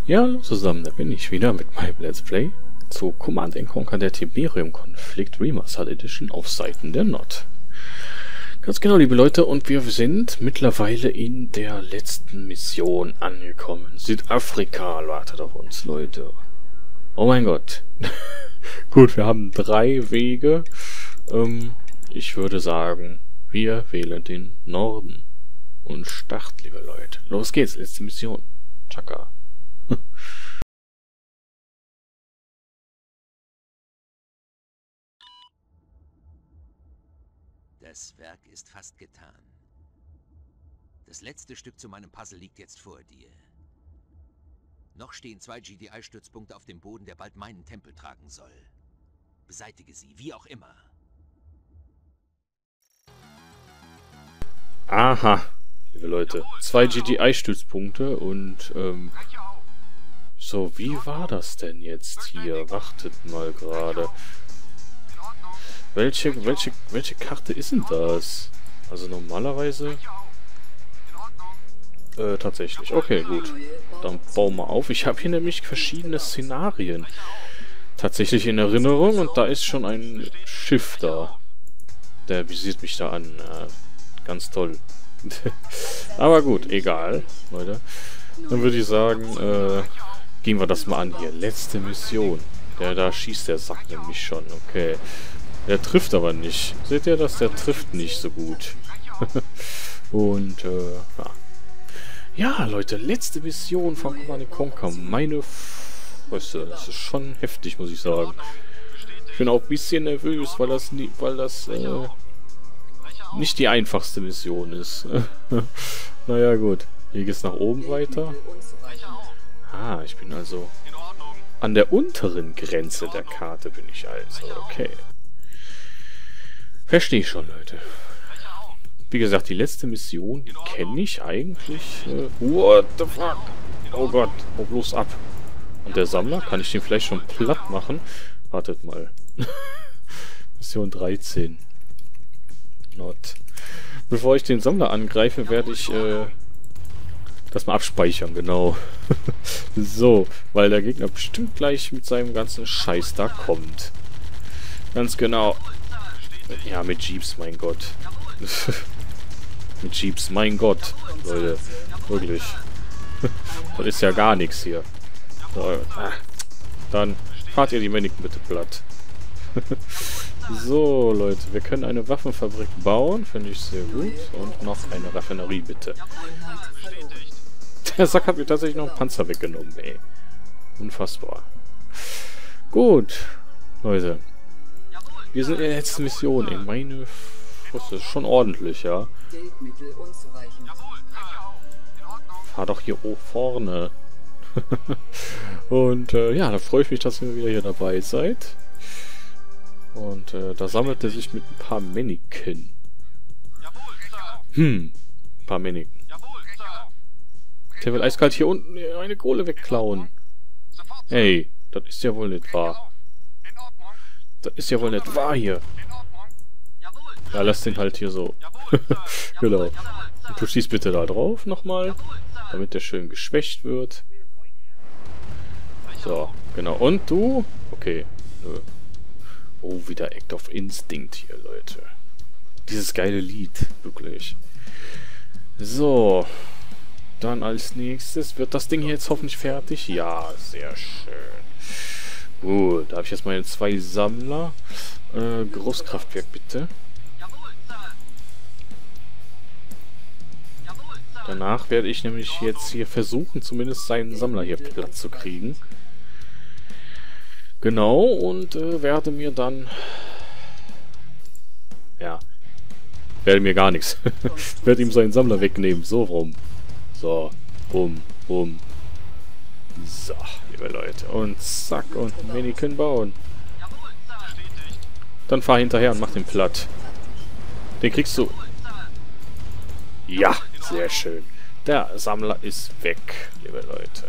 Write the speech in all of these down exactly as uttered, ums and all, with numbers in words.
Ja, hallo zusammen, da bin ich wieder mit meinem Let's Play zu Command and Conquer der Tiberium-Konflikt Remastered Edition auf Seiten der N O D. Ganz genau, liebe Leute, und wir sind mittlerweile in der letzten Mission angekommen. Südafrika wartet auf uns, Leute. Oh mein Gott. Gut, wir haben drei Wege. Ähm, ich würde sagen, wir wählen den Norden. Und Start, liebe Leute. Los geht's, letzte Mission. Chaka. Das Werk ist fast getan. Das letzte Stück zu meinem Puzzle liegt jetzt vor dir. Noch stehen zwei G D I-Stützpunkte auf dem Boden, der bald meinen Tempel tragen soll. Beseitige sie, wie auch immer. Aha, liebe Leute. Zwei G D I-Stützpunkte und, ähm... so, wie war das denn jetzt hier? Wartet mal gerade. Welche, welche, welche Karte ist denn das? Also normalerweise... Äh, tatsächlich. Okay, gut. Dann bauen wir auf. Ich habe hier nämlich verschiedene Szenarien tatsächlich in Erinnerung und da ist schon ein Schiff da. Der visiert mich da an. Äh, ganz toll. Aber gut, egal, Leute. Dann würde ich sagen, äh, gehen wir das mal an hier. Letzte Mission. Der, da schießt der Sack nämlich schon. Okay. Der trifft aber nicht. Seht ihr das? Der trifft nicht so gut. Und, äh, ja. Ja, Leute, letzte Mission von Command and Conquer. Meine Fresse, das ist schon heftig, muss ich sagen. Ich bin auch ein bisschen nervös, weil das, nie, weil das äh, nicht die einfachste Mission ist. Naja, gut. Hier geht's nach oben weiter. Ah, ich bin also an der unteren Grenze der Karte bin ich also. Okay. Verstehe ich schon, Leute. Wie gesagt, die letzte Mission, die kenne ich eigentlich. Äh, what the fuck? Oh Gott, oh, bloß ab. Und der Sammler, kann ich den vielleicht schon platt machen? Wartet mal. Mission dreizehn. Not. Bevor ich den Sammler angreife, werde ich äh, das mal abspeichern, genau. So, weil der Gegner bestimmt gleich mit seinem ganzen Scheiß da kommt. Ganz genau. Ja, mit Jeeps, mein Gott. Mit Jeeps, mein Gott. Leute, wirklich. Das ist ja gar nichts hier. So, dann fahrt ihr die Männchen bitte platt. So, Leute, wir können eine Waffenfabrik bauen. Finde ich sehr gut. Und noch eine Raffinerie, bitte. Der Sack hat mir tatsächlich noch einen Panzer weggenommen, ey. Unfassbar. Gut, Leute. Wir sind in der letzten Mission, ey. Meine Fresse, ist schon ordentlich, ja. Fahr doch hier hoch vorne. Und äh, ja, da freue ich mich, dass ihr wieder hier dabei seid. Und äh, da sammelt er sich mit ein paar Männchen. Hm, ein paar Männchen. Der will eiskalt hier unten eine Kohle wegklauen. Ey, das ist ja wohl nicht wahr. Das ist ja wohl nicht wahr hier. Ja, lass den halt hier so. Genau. Und du schießt bitte da drauf nochmal, damit der schön geschwächt wird. So, genau. Und du? Okay. Nö. Oh, wieder Act of Instinct hier, Leute. Dieses geile Lied, wirklich. So. Dann als nächstes, wird das Ding hier jetzt hoffentlich fertig? Ja, sehr schön. Gut, da habe ich jetzt meine zwei Sammler. Äh, Großkraftwerk bitte. Danach werde ich nämlich jetzt hier versuchen, zumindest seinen Sammler hier platt zu kriegen. Genau, und äh, werde mir dann... Ja. Werde mir gar nichts. Werde ihm seinen Sammler wegnehmen, so rum. So, bumm, bumm. So, liebe Leute. Und zack, und Mannequin bauen. Dann fahr hinterher und mach den platt. Den kriegst du... Ja, sehr schön. Der Sammler ist weg, liebe Leute.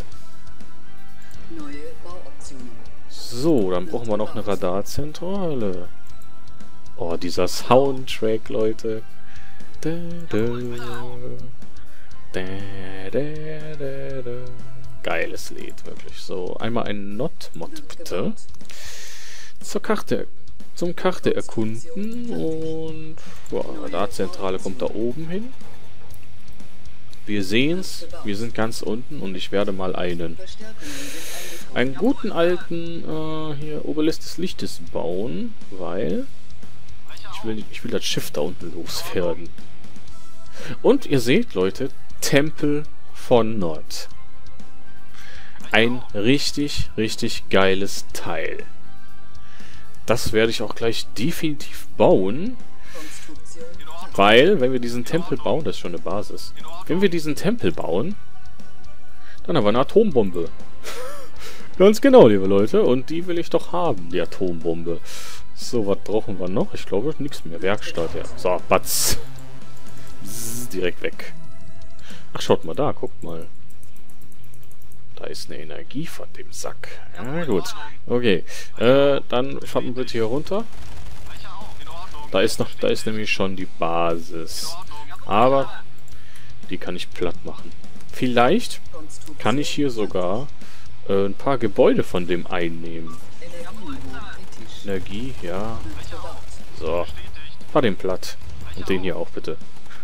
So, dann brauchen wir noch eine Radarzentrale. Oh, dieser Soundtrack, Leute. Da, da, da, da, da, da. geiles Lied, wirklich. So, einmal ein Not-Mod, bitte. Zur Karte, zum Karte erkunden und boah, Radarzentrale kommt da oben hin. Wir sehen's, wir sind ganz unten und ich werde mal einen einen guten alten äh, hier Obelisk des Lichtes bauen, weil ich will, ich will das Schiff da unten loswerden. Und ihr seht, Leute, Tempel von Nod. Ein richtig, richtig geiles Teil. Das werde ich auch gleich definitiv bauen. Weil, wenn wir diesen Tempel bauen, das ist schon eine Basis. Wenn wir diesen Tempel bauen, dann haben wir eine Atombombe. Ganz genau, liebe Leute. Und die will ich doch haben, die Atombombe. So, was brauchen wir noch? Ich glaube, nichts mehr. Werkstatt, ja. So, batz. Bzz, direkt weg. Ach, schaut mal da, guckt mal. Da ist eine Energie von dem Sack. Ja, gut. Okay. Äh, dann schaut mal bitte hier runter. Da ist noch, da ist nämlich schon die Basis. Aber die kann ich platt machen. Vielleicht kann ich hier sogar äh, ein paar Gebäude von dem einnehmen. Energie, ja. So. Fahr den platt. Und den hier auch bitte.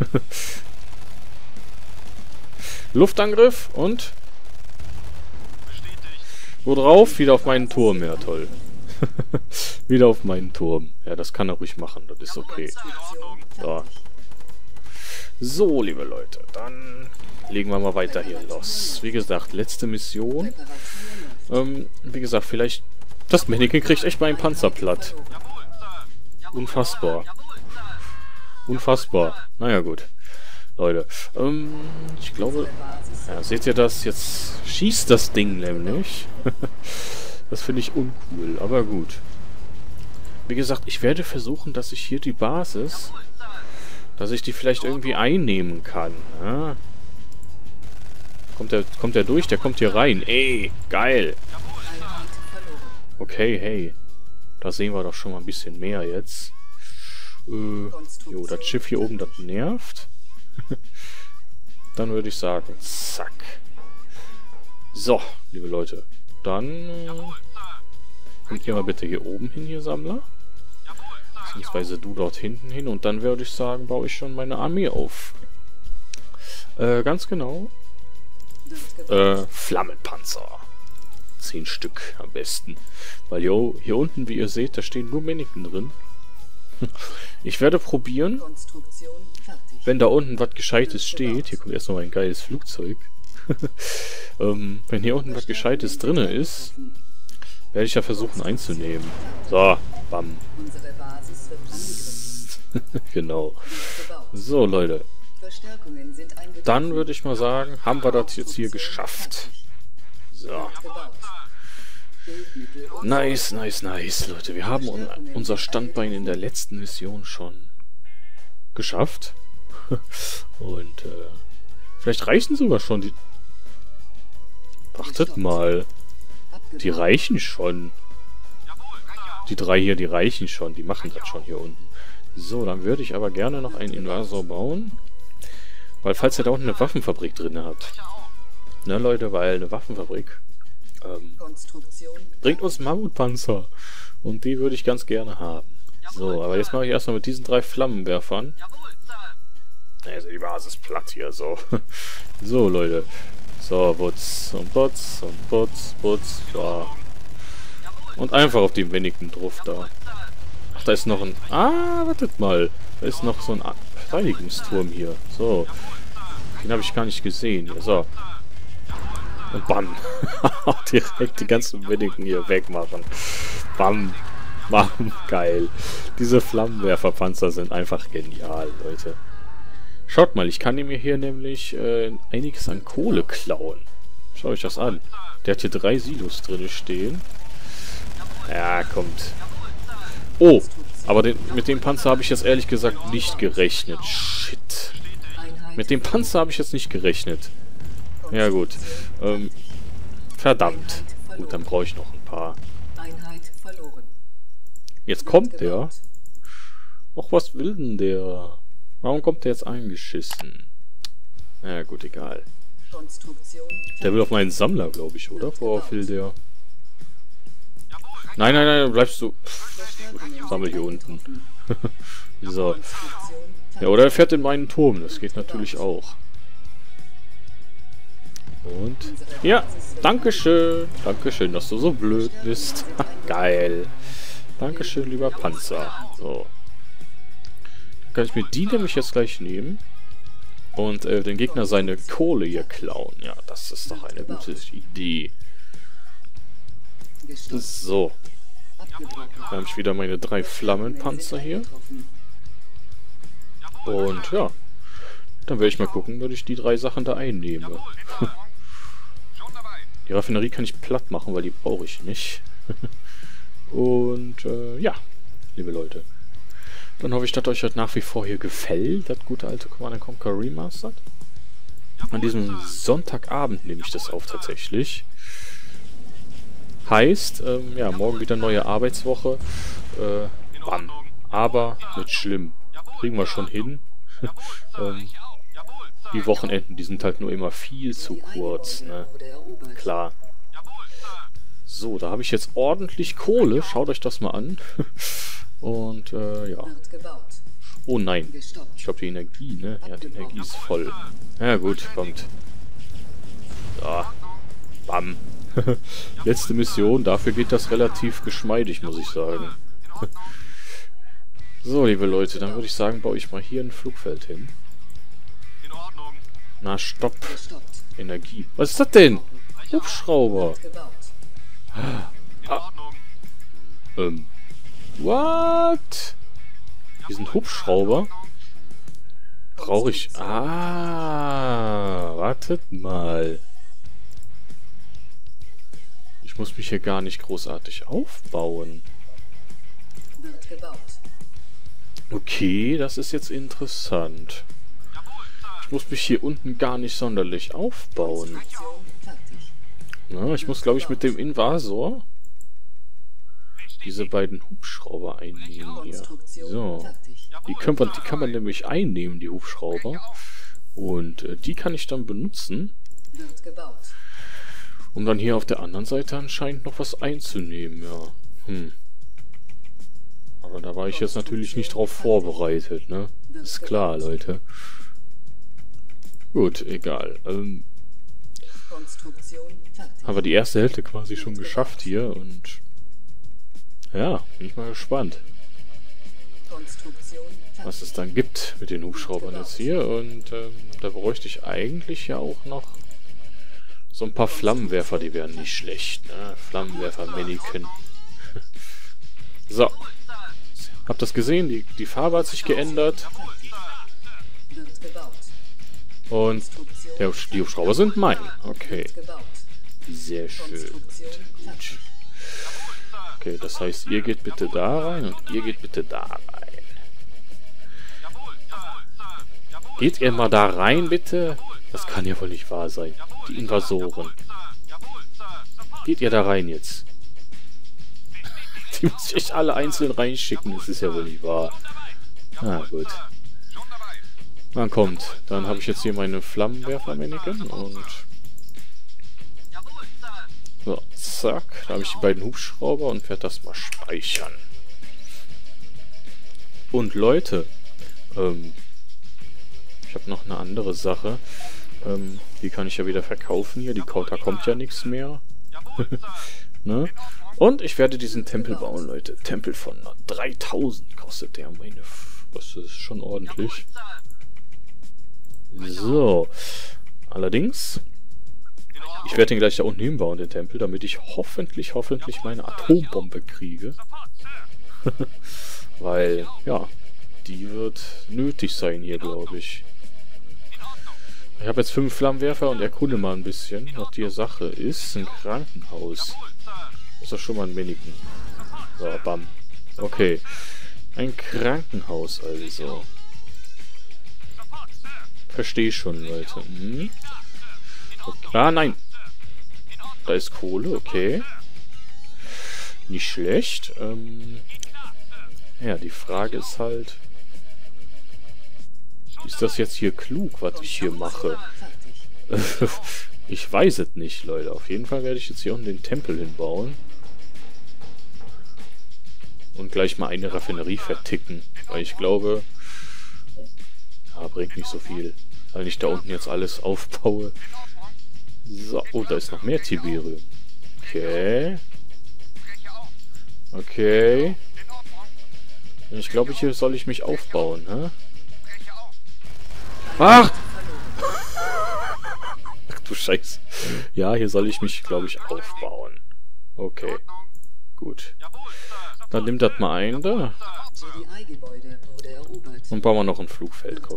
Luftangriff und wo drauf? Wieder auf meinen Turm. Ja, toll. Wieder auf meinen Turm. Ja, das kann er ruhig machen. Das ist okay. So. So, liebe Leute. Dann legen wir mal weiter hier los. Wie gesagt, letzte Mission. Ähm, wie gesagt, vielleicht... Das Mannequin kriegt echt meinen Panzer platt. Unfassbar. Unfassbar. Naja, gut. Leute. Ähm, ich glaube... Ja, seht ihr das? Jetzt schießt das Ding nämlich. Das finde ich uncool, aber gut. Wie gesagt, ich werde versuchen, dass ich hier die Basis, dass ich die vielleicht irgendwie einnehmen kann. Ja? Kommt der, kommt der durch? Der kommt hier rein. Ey, geil. Okay, hey. Da sehen wir doch schon mal ein bisschen mehr jetzt. Äh, jo, das Schiff hier oben, das nervt. Dann würde ich sagen, zack. So, liebe Leute. Dann äh, kommt ihr mal bitte hier oben hin, hier Sammler. Beziehungsweise du dort hinten hin. Und dann würde ich sagen, baue ich schon meine Armee auf. Äh, ganz genau. Äh, Flammenpanzer. Zehn Stück am besten. Weil jo, hier unten, wie ihr seht, da stehen nur Mannequin drin. Ich werde probieren, wenn da unten was Gescheites steht. Hier kommt erst noch ein geiles Flugzeug. ähm, wenn hier unten was Gescheites drin ist, werde ich ja versuchen einzunehmen. So, bam. Genau. So, Leute. Dann würde ich mal sagen, haben wir das jetzt hier geschafft. So. Nice, nice, nice, Leute. Wir haben un unser Standbein in der letzten Mission schon geschafft. Und, äh, vielleicht reichen sogar schon die... Wartet mal. Die reichen schon. Die drei hier, die reichen schon. Die machen das schon hier unten. So, dann würde ich aber gerne noch einen Invasor bauen. Weil, falls ihr da unten eine Waffenfabrik drin habt. Ne, Leute, weil eine Waffenfabrik ähm, bringt uns Mammutpanzer. Und die würde ich ganz gerne haben. So, aber jetzt mache ich erstmal mit diesen drei Flammenwerfern. Also die Basis platt hier, so. So, Leute. So, Butz und Butz und Butz, Butz, so. Und einfach auf die Mannequin drauf da. Ach, da ist noch ein... Ah, wartet mal. Da ist noch so ein Verteidigungsturm hier. So. Den habe ich gar nicht gesehen. Hier. So. Und bam. Direkt die ganzen Mannequin hier wegmachen. Bam. Bam. Geil. Diese Flammenwerferpanzer sind einfach genial, Leute. Schaut mal, ich kann mir hier nämlich äh, einiges an Kohle klauen. Schaut euch das an. Der hat hier drei Silos drin stehen. Ja, kommt. Oh, aber den, mit dem Panzer habe ich jetzt ehrlich gesagt nicht gerechnet. Shit. Mit dem Panzer habe ich jetzt nicht gerechnet. Ja gut. Ähm, verdammt. Gut, dann brauche ich noch ein paar. Jetzt kommt der. Och, was will denn der? Warum kommt der jetzt eingeschissen? Na ja, gut, egal. Der will auf meinen Sammler, glaube ich, oder? Worauf will der? Nein, nein, nein, bleibst du. Pff, sammel hier unten. So. Ja, oder er fährt in meinen Turm. Das geht natürlich auch. Und... Ja, dankeschön. Dankeschön, dass du so blöd bist. Geil. Dankeschön, lieber Panzer. So. Dann kann ich mir die nämlich jetzt gleich nehmen. Und äh, den Gegner seine Kohle hier klauen. Ja, das ist doch eine gute Idee. So. Dann habe ich wieder meine drei Flammenpanzer hier. Und ja. Dann werde ich mal gucken, dass ich die drei Sachen da einnehme. Die Raffinerie kann ich platt machen, weil die brauche ich nicht. Und äh, ja, liebe Leute. Dann hoffe ich, dass euch das nach wie vor hier gefällt, das gute alte Command and Conquer Remastered. An diesem Sonntagabend nehme ich das auf tatsächlich. Heißt, ähm, ja, morgen wieder neue Arbeitswoche. Äh, wann? Aber nicht schlimm. Kriegen wir schon hin. ähm, die Wochenenden, die sind halt nur immer viel zu kurz, ne? Klar. So, da habe ich jetzt ordentlich Kohle. Schaut euch das mal an. Und, äh, ja. Oh nein. Ich glaube, die Energie, ne? Ja, die Energie ist voll. Ja, gut, kommt. Da. Bam. Letzte Mission. Dafür geht das relativ geschmeidig, muss ich sagen. So, liebe Leute, dann würde ich sagen, baue ich mal hier ein Flugfeld hin. Na, stopp. Energie. Was ist das denn? Hubschrauber. Ah. Ähm. What? Diesen Hubschrauber? Brauche ich... Ah, wartet mal. Ich muss mich hier gar nicht großartig aufbauen. Okay, das ist jetzt interessant. Ich muss mich hier unten gar nicht sonderlich aufbauen. Na, ich muss, glaube ich, mit dem Invasor diese beiden Hubschrauber einnehmen hier. So. Die kann man, die kann man nämlich einnehmen, die Hubschrauber. Und äh, die kann ich dann benutzen, um dann hier auf der anderen Seite anscheinend noch was einzunehmen, ja. Hm. Aber da war ich jetzt natürlich nicht drauf vorbereitet, ne? Ist klar, Leute. Gut, egal. Ähm, haben wir die erste Hälfte quasi schon geschafft hier und ja, bin ich mal gespannt, was es dann gibt mit den Hubschraubern jetzt hier. Und ähm, da bräuchte ich eigentlich ja auch noch so ein paar Flammenwerfer, die wären nicht schlecht, ne? Flammenwerfer-Mannequin. So. Habt das gesehen? Die, die Farbe hat sich geändert. Und der, die Hubschrauber sind mein. Okay. Sehr schön. Gut. Okay, das heißt, ihr geht bitte da rein und ihr geht bitte da rein. Geht ihr mal da rein, bitte? Das kann ja wohl nicht wahr sein. Die Invasoren. Geht ihr da rein jetzt? Die muss ich echt alle einzeln reinschicken. Das ist ja wohl nicht wahr. Na gut. Dann kommt. Dann habe ich jetzt hier meine Flammenwerfer-Mannequin und... So, zack. Da habe ich die beiden Hubschrauber und werde das mal speichern. Und Leute, ähm, ich habe noch eine andere Sache. Ähm, die kann ich ja wieder verkaufen hier. Die da kommt ja nichts mehr. Ne? Und ich werde diesen Tempel bauen, Leute. Tempel von dreitausend kostet der. Meine F das ist schon ordentlich. So. Allerdings... Ich werde den gleich da unten hinbauen, den Tempel, damit ich hoffentlich, hoffentlich meine Atombombe kriege. Weil, ja, die wird nötig sein hier, glaube ich. Ich habe jetzt fünf Flammenwerfer und erkunde mal ein bisschen, was die Sache ist. Ein Krankenhaus. Ist doch schon mal ein Mannequin. So, bam. Okay. Ein Krankenhaus also. Verstehe schon, Leute. Hm. Okay. Ah, nein. Da ist Kohle, okay. Nicht schlecht. Ähm, ja, die Frage ist halt... Ist das jetzt hier klug, was ich hier mache? Ich weiß es nicht, Leute. Auf jeden Fall werde ich jetzt hier unten den Tempel hinbauen. Und gleich mal eine Raffinerie verticken. Weil ich glaube... Ja, bringt nicht so viel. Weil ich da unten jetzt alles aufbaue. So, oh, da ist noch mehr Tiberium. Okay. Okay. Ich glaube, hier soll ich mich aufbauen, hä? Ach! Ach du Scheiße. Ja, hier soll ich mich, glaube ich, aufbauen. Okay. Gut. Dann nimm das mal ein, da. Und bauen wir noch ein Flugfeld, komm.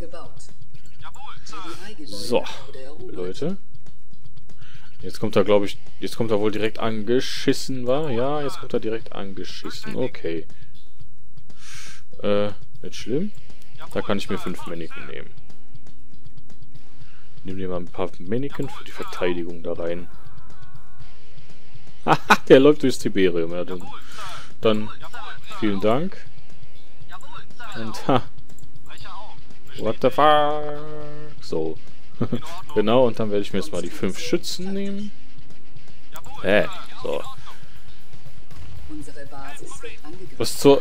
So, Leute. Jetzt kommt er, glaube ich, jetzt kommt er wohl direkt angeschissen, war? Ja, jetzt kommt er direkt angeschissen. Okay. Äh, nicht schlimm. Da kann ich mir fünf Mannequin nehmen. Nehmen wir mal ein paar Mannequin für die Verteidigung da rein. Haha, der läuft durchs Tiberium. Ja, dann, dann vielen Dank. Und ha. What the fuck? So. Genau, und dann werde ich mir jetzt mal die fünf Schützen nehmen. Hä? Äh, so. Was zur...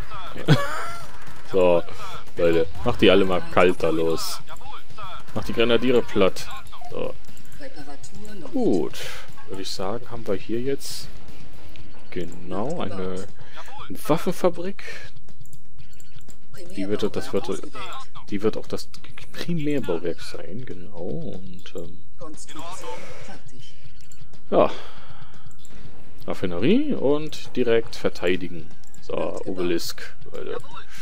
So, Leute. Mach die alle mal kalt da los. Mach die Grenadiere platt. So. Gut. Würde ich sagen, haben wir hier jetzt... Genau, eine Waffenfabrik. Die wird, das wird, die wird auch das Primärbauwerk sein, genau. Und ähm, ja, Raffinerie und direkt verteidigen. So, Obelisk, Leute.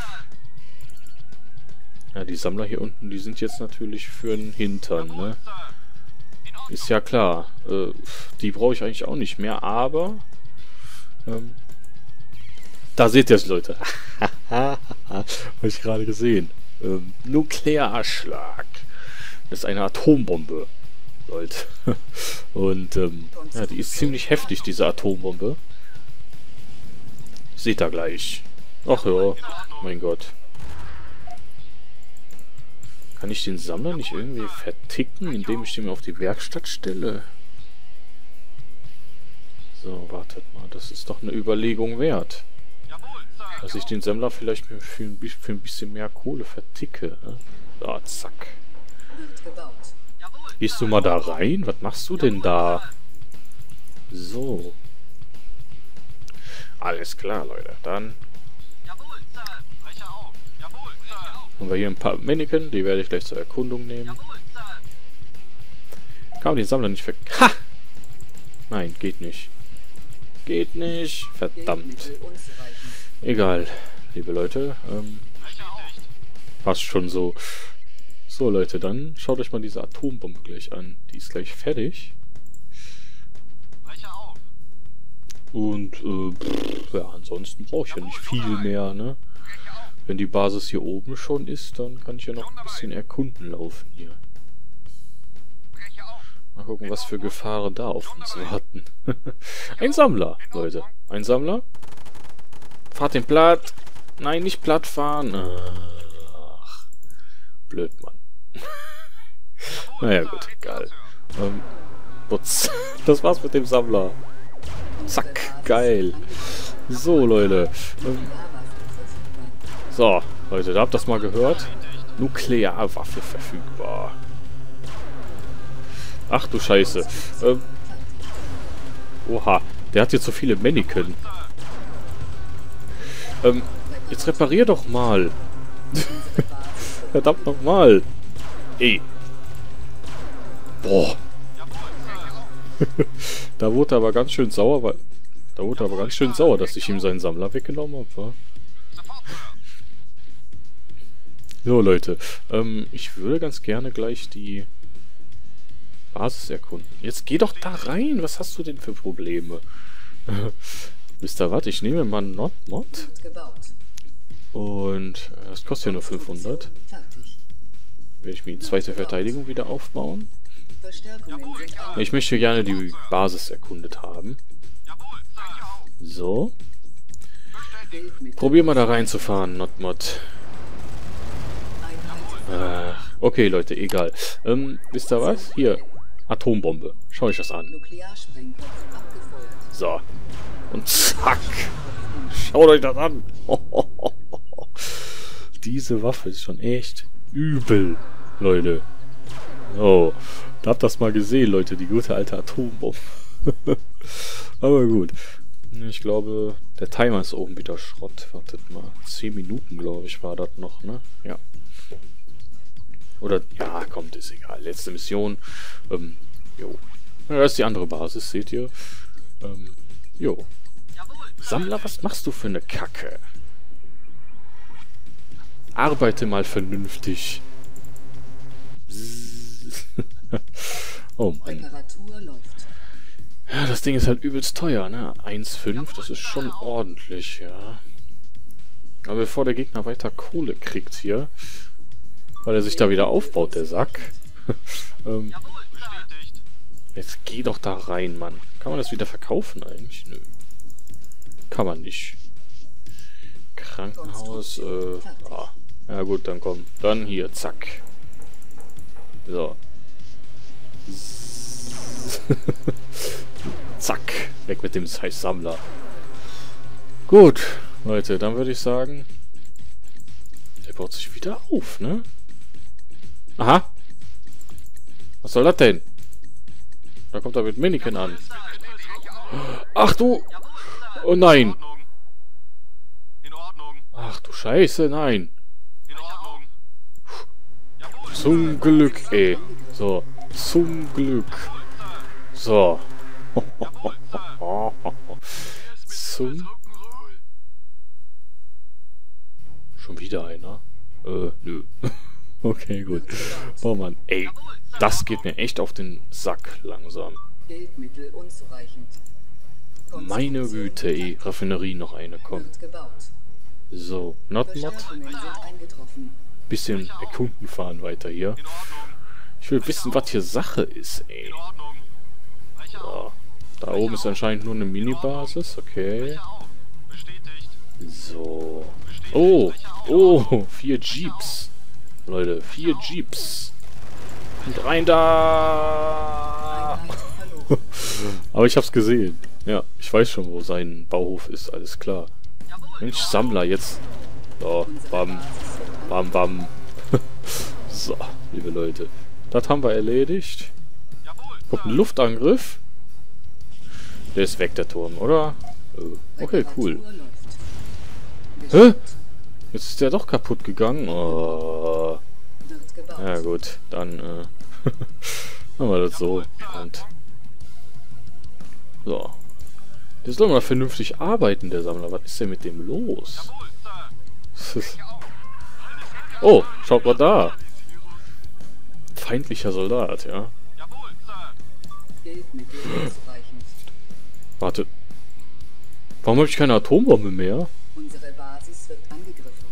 Ja, die Sammler hier unten, die sind jetzt natürlich für den Hintern, ne? Ist ja klar. Äh, die brauche ich eigentlich auch nicht mehr, aber ähm, da seht ihr es, Leute. Habe ich gerade gesehen. Ähm, Nuklearschlag. Das ist eine Atombombe, Leute. Und ähm, ja, die ist ziemlich heftig, diese Atombombe. Seht ihr gleich. Ach ja, mein Gott. Kann ich den Sammler nicht irgendwie verticken, indem ich den auf die Werkstatt stelle? So, wartet mal. Das ist doch eine Überlegung wert. Dass ich den Sammler vielleicht für ein, für ein bisschen mehr Kohle verticke. Ne? So, zack. Gehst du mal da rein? Was machst du denn da? So. Alles klar, Leute. Dann haben wir hier ein paar Mannequin. Die werde ich gleich zur Erkundung nehmen. Kann man den Sammler nicht ver... Ha! Nein, geht nicht. Geht nicht. Verdammt. Egal, liebe Leute. Ähm, passt schon so. So, Leute, dann schaut euch mal diese Atombombe gleich an. Die ist gleich fertig. Und, äh, pff, ja, ansonsten brauche ich ja nicht viel mehr, ne? Wenn die Basis hier oben schon ist, dann kann ich ja noch ein bisschen erkunden laufen hier. Mal gucken, was für Gefahren da auf uns warten. Ein Sammler, Leute. Ein Sammler. Fahrt den platt. Nein, nicht platt fahren. Ach, blöd, Mann. Naja, gut, egal. Ähm, putz. Das war's mit dem Sammler. Zack, geil. So, Leute. Ähm, so, Leute, da habt ihr das mal gehört. Nuklearwaffe verfügbar. Ach du Scheiße. Ähm, oha, der hat jetzt so viele Mannequin. Ähm, jetzt reparier doch mal. Verdammt nochmal. Ey. Boah. Da wurde er aber ganz schön sauer, weil... Da wurde er aber ganz schön sauer, dass ich ihm seinen Sammler weggenommen habe. So, Leute. Ähm, ich würde ganz gerne gleich die Basis erkunden. Jetzt geh doch da rein. Was hast du denn für Probleme? Mister Watt, ich nehme mal einen Not-Mod. Und äh, das kostet ja nur fünfhundert. Werde ich mir die zweite Verteidigung wieder aufbauen. Ich möchte gerne die Basis erkundet haben. So. Probier mal da reinzufahren, Not-Mod. Ach, Okay, Leute, egal. Ähm, wisst ihr was? Hier, Atombombe. Schau euch das an. So. Und zack. Schaut euch das an. Diese Waffe ist schon echt übel, Leute. Oh, da habt ihr das mal gesehen, Leute. Die gute alte Atombombe. Aber gut. Ich glaube, der Timer ist oben wieder Schrott. Wartet mal. zehn Minuten, glaube ich, war das noch, ne? Ja. Oder, ja, kommt, ist egal. Letzte Mission. Ähm, jo. Ja, das ist die andere Basis, seht ihr? Ähm, jo. Sammler, was machst du für eine Kacke? Arbeite mal vernünftig. Oh Mann. Ja, das Ding ist halt übelst teuer, ne? eins Komma fünf, das ist schon ordentlich, ja. Aber bevor der Gegner weiter Kohle kriegt hier, weil er sich da wieder aufbaut, der Sack. ähm, jetzt geh doch da rein, Mann. Kann man das wieder verkaufen eigentlich? Nö. Kann man nicht. Krankenhaus, äh, ja. Ja gut, dann komm. Dann hier, zack. So. Zack. Weg mit dem scheiß Sammler. Gut, Leute, dann würde ich sagen, der baut sich wieder auf, ne? Aha. Was soll das denn? Da kommt er mit Miniken an. Ach du! Oh nein! Ach du Scheiße, nein! Zum Glück, ey. So, zum Glück. So. Zum... Schon wieder einer? Äh, nö. Okay, gut. Oh Mann, ey. Das geht mir echt auf den Sack langsam. Meine Güte, ey. Raffinerie noch eine, komm. So, Notmod. Bisschen erkunden fahren weiter hier. Ich will wissen, was hier Sache ist, ey. So. Da oben ist anscheinend nur eine Mini-Basis, okay. So. Oh, oh, vier Jeeps. Leute, vier Jeeps. Und rein da. Aber ich hab's gesehen. Ja, ich weiß schon, wo sein Bauhof ist, alles klar. Mensch, Sammler, jetzt. So, bam, bam, bam. So, liebe Leute. Das haben wir erledigt. Kommt ein Luftangriff. Der ist weg, der Turm, oder? Okay, cool. Hä? Jetzt ist der doch kaputt gegangen. Oh. Ja gut, dann äh, machen wir das so. Und so. Der soll mal vernünftig arbeiten, der Sammler. Was ist denn mit dem los? Oh, schaut mal da. Feindlicher Soldat, ja. Warte. Warum habe ich keine Atombombe mehr? Unsere Basis wird angegriffen.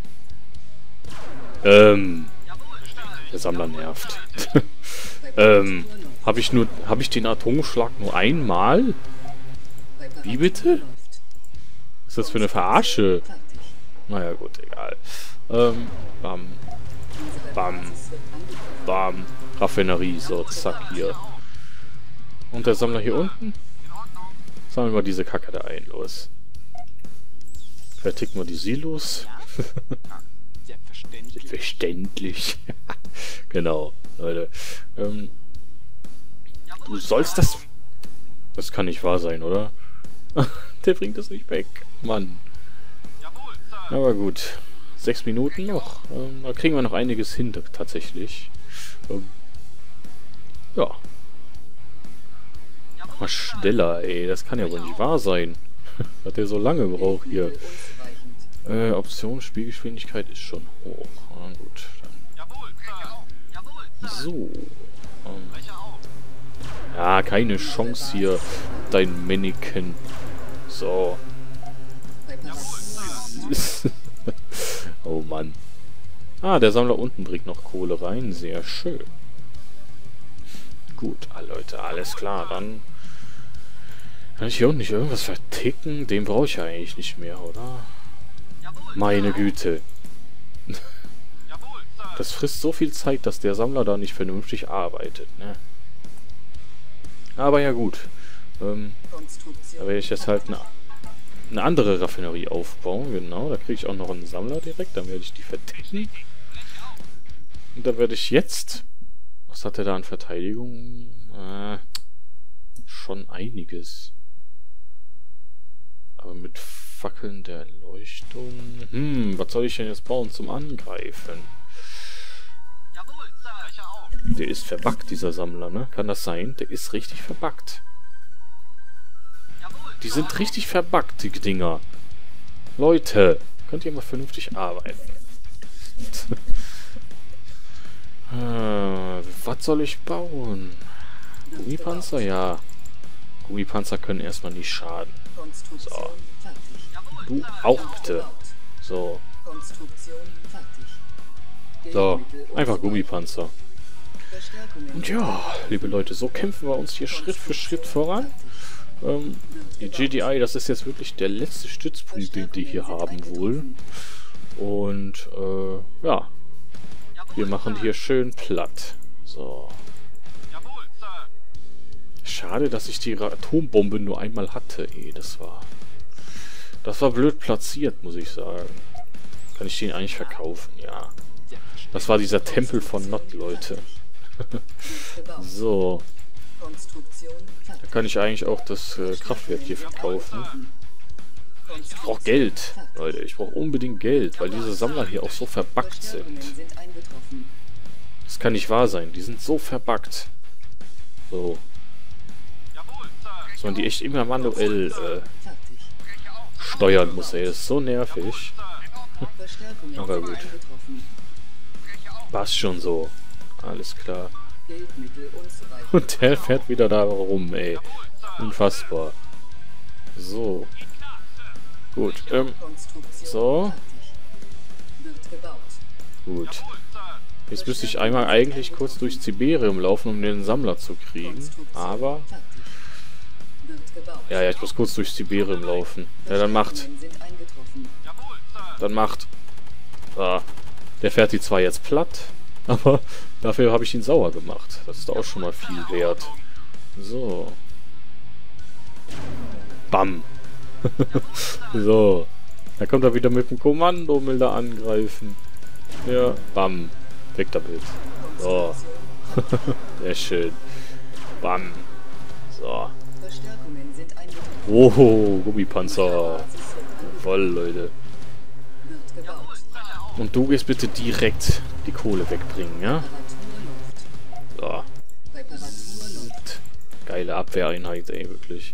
Ähm. Der Sammler nervt. ähm. Habe ich nur. Habe ich den Atomschlag nur einmal? Wie bitte? Was ist das für eine Verarsche? Naja, gut, egal. Ähm. Bam. Bam. Bam. Raffinerie, so, zack, hier. Und der Sammler hier unten? Sammeln wir diese Kacke da ein, los. Verticken wir die Silos. Selbstverständlich. Genau, Leute. Ähm, du sollst das... Das kann nicht wahr sein, oder? Der bringt das nicht weg. Mann. Aber gut. Sechs Minuten noch. Ähm, da kriegen wir noch einiges hin, tatsächlich. Ähm, ja. Mach mal schneller, ey. Das kann ja wohl nicht wahr sein. Hat der so lange braucht hier. Äh, Option, Spielgeschwindigkeit ist schon hoch. Ah, gut. Dann. So. Ähm. Ja, keine Chance hier. Dein Mannequin. So. Oh Mann. Ah, der Sammler unten bringt noch Kohle rein. Sehr schön. Gut, ah, Leute, alles klar. Dann kann ich hier unten nicht irgendwas verticken. Den brauche ich ja eigentlich nicht mehr, oder? Meine Güte. Das frisst so viel Zeit, dass der Sammler da nicht vernünftig arbeitet, ne? Aber ja gut. Ähm, da werde ich jetzt halt eine, eine andere Raffinerie aufbauen, genau. Da kriege ich auch noch einen Sammler direkt, dann werde ich die verdecken. Und da werde ich jetzt... Was hat er da an Verteidigung? Äh, schon einiges. Aber mit Fackeln der Erleuchtung... Hm, was soll ich denn jetzt bauen zum Angreifen? Der ist verbuggt, dieser Sammler, ne? Kann das sein? Der ist richtig verbuggt. Die sind richtig verbuggt, die Dinger. Leute, könnt ihr mal vernünftig arbeiten? äh, was soll ich bauen? Gummipanzer? Ja. Gummipanzer können erstmal nicht schaden. So. Du auch bitte. So. So. Einfach Gummipanzer. Und ja, liebe Leute, so kämpfen wir uns hier Schritt für Schritt voran. Ähm, die G D I, das ist jetzt wirklich der letzte Stützpunkt, den die hier haben wohl. Und, äh, ja. Wir machen hier schön platt. So. Schade, dass ich die Atombombe nur einmal hatte. Ey, das war... Das war blöd platziert, muss ich sagen. Kann ich den eigentlich verkaufen? Ja. Das war dieser Tempel von Nott, Leute. So. Da kann ich eigentlich auch das äh, Kraftwerk hier verkaufen. Ich brauche Geld, Leute. Ich brauche unbedingt Geld, weil diese Sammler hier auch so verbuggt sind. Das kann nicht wahr sein. Die sind so verbuggt. So. Dass man die echt immer manuell äh, steuern muss, ey. Das ist so nervig. Aber gut. Passt schon so. Alles klar. Und der fährt wieder da rum, ey. Unfassbar. So. Gut, ähm. So. Gut. Jetzt müsste ich einmal eigentlich kurz durch Siberium laufen, um den Sammler zu kriegen. Aber... Ja, ja, ich muss kurz durch Siberium laufen. Ja, dann macht. Dann macht. Ah, der fährt die zwar jetzt platt, aber dafür habe ich ihn sauer gemacht. Das ist auch schon mal viel wert. So. Bam. So. Da kommt er wieder mit dem Kommando, will da angreifen. Ja, bam. Weg damit. So. Sehr schön. Bam. So. Oh, Gummipanzer. Voll, Leute. Und du gehst bitte direkt die Kohle wegbringen, ja? So. Geile Abwehreinheit, ey, wirklich.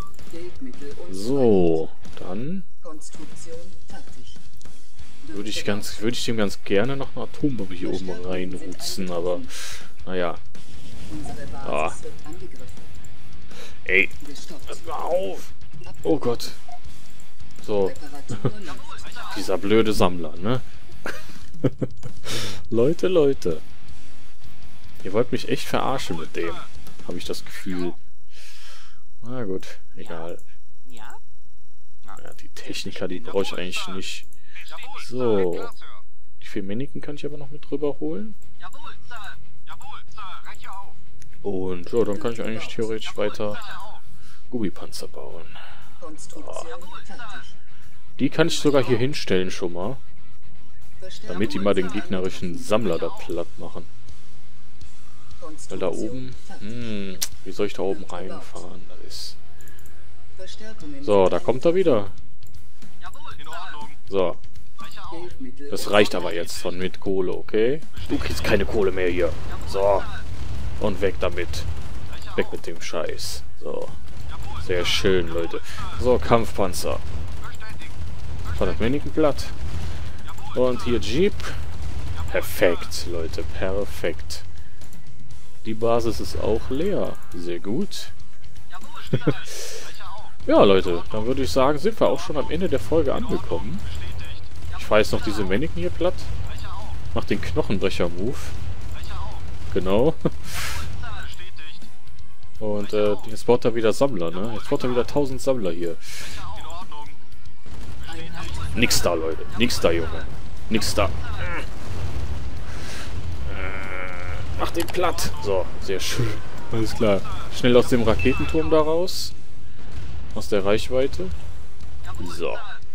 So, dann würde ich ganz, würde ich dem ganz gerne noch eine Atombombe hier oben reinrutzen, aber naja. Ah. Ey, pass mal auf! Oh Gott. So. Dieser blöde Sammler, ne? Leute, Leute. Ihr wollt mich echt verarschen mit dem. Habe ich das Gefühl. Na gut, egal. Ja, die Techniker, die brauche ich eigentlich nicht. So. Die vier Männchen kann ich aber noch mit drüber holen. Und ja, dann kann ich eigentlich theoretisch weiter Gummipanzer bauen. Oh. Die kann ich sogar hier hinstellen schon mal. Damit die mal den gegnerischen Sammler da platt machen. Weil da oben... Hm, wie soll ich da oben reinfahren? Das ist... So, da kommt er wieder. So. Das reicht aber jetzt von mit Kohle, okay? Du kriegst keine Kohle mehr hier. So. Und weg damit. Weg mit dem Scheiß. So. Sehr schön, Leute. So, Kampfpanzer. Verdammt wenigen Blatt. Und hier Jeep. Perfekt, Leute. Perfekt. Die Basis ist auch leer. Sehr gut. Ja, Leute. Dann würde ich sagen, sind wir auch schon am Ende der Folge angekommen. Ich fahre jetzt noch diese Mannequin hier platt. Mach den Knochenbrecher-Move. Genau. Und äh, jetzt baut er wieder Sammler, ne? Jetzt baut er wieder tausend Sammler hier. Nix da, Leute. Nix da, Junge. Nix da. Mach den platt. So, sehr schön. Alles klar. Schnell aus dem Raketenturm da raus. Aus der Reichweite. So.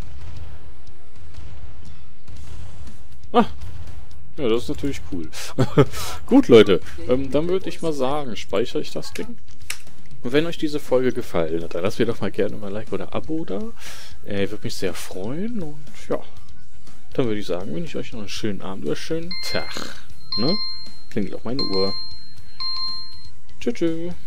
Ah. Ja, das ist natürlich cool. Gut, Leute. Ähm, dann würde ich mal sagen, speichere ich das Ding. Und wenn euch diese Folge gefallen hat, dann lasst mir doch mal gerne mal ein Like oder Abo da. Äh, würde mich sehr freuen. Und ja, dann würde ich sagen, wünsche ich euch noch einen schönen Abend oder einen schönen Tag. Ne? Klingelt auf meine Uhr. Tschüss. Tschüss.